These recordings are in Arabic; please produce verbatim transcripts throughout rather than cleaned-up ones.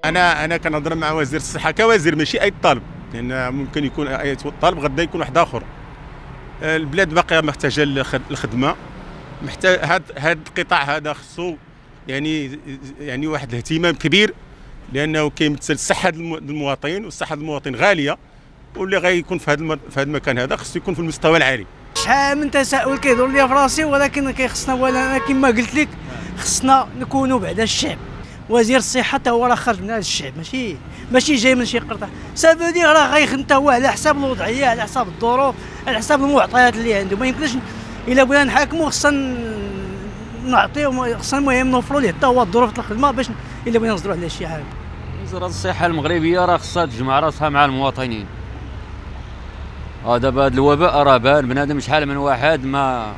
انا انا كنهضر مع وزير الصحه كوزير ماشي اي طالب، لان ممكن يكون اي طالب غدا يكون واحد اخر. البلاد باقيه محتاجه للخدمه، محتاج هذا هذا القطاع هذا خصو يعني يعني واحد الاهتمام كبير، لانه كيمثل صحه المواطن، والصحه المواطن غاليه، واللي غيكون في هذا في هذا المكان هذا خصو يكون في المستوى العالي. شحال من تساؤل كيدور لي في راسي، ولكن كيخصنا ولا كما قلت لك خصنا نكونوا بعد الشعب. وزير الصحه حتى هو راه خرج من هذا الشعب، ماشي ماشي جاي من شي قرطه، سافو دير راه غيخدم حتى هو على حساب الوضعيه، على حساب الظروف، على حساب المعطيات اللي عنده. ما يمكنش الا بغينا نحاكموا خصنا نعطيو، خصنا المهم نوفروا ليه حتى هو الظروف ديال الخدمه باش الا بغينا نصدروا على شي حاجه. وزاره الصحه المغربيه راه خصها تجمع راسها مع المواطنين. اه دابا هذا الوباء راه بان، بنادم شحال من واحد ما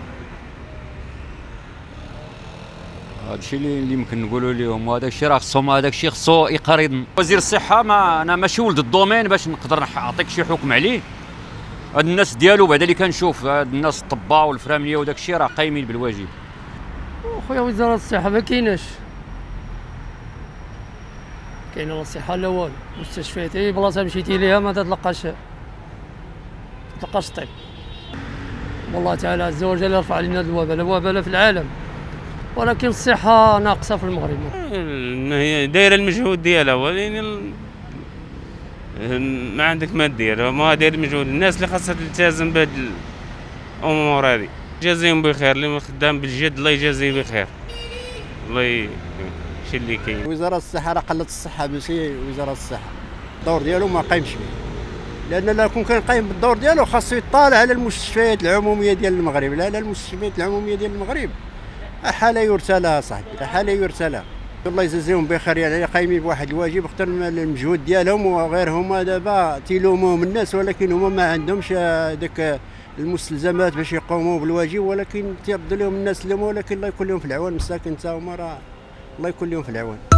هادشي اللي اللي يمكن نقولوا لهم، وهذاك الشيء راه خصهم هذاك الشيء خصو يقرض. وزير الصحه ما انا ماشي ولد الدومين باش نقدر نعطيك شي حكم عليه. هاد الناس ديالو بعدا اللي كنشوف هاد الناس الطباء والفرامليه وداك الشيء راه قايمين بالواجب. خويا وزاره الصحه ما كايناش، كاينه الصحه لا والو، مستشفيات اي بلاصه مشيتي ليها ما تتلقاش تلقاش الطب. والله تعالى عز وجل يرفع علينا الوباء، لا وباء في العالم، ولكن الصحه ناقصه في المغرب. هي دايره المجهود ديالها، ولكن ما عندك ما دير، ما داير المجهود. الناس اللي خاصها تلتزم بهاد الامور هذه يجازيهم بخير، اللي خدام بالجد الله يجازيه بخير. الله ي... شي اللي كاين. وزاره الصحه راه قلت الصحه، ماشي وزاره الصحه الدور ديالو ما قايمش به، لان لا كون كان قايم بالدور ديالو خاصو يطالع على المستشفيات العموميه ديال المغرب. لا لا المستشفيات العموميه ديال المغرب حاله يرثى لها صاحبي، حاله يرثى لها. الله يجازيهم بخير، يعني قايمين بواحد الواجب اكثر من المجهود ديالهم، وغير هما دابا تيلوموهم الناس، ولكن هما ما عندهمش داك المستلزمات باش يقوموا بالواجب، ولكن تيرد لهم الناس اللي، ولكن الله يكون لهم في العون. مساكن تا هما راه الله يكون لهم في العون.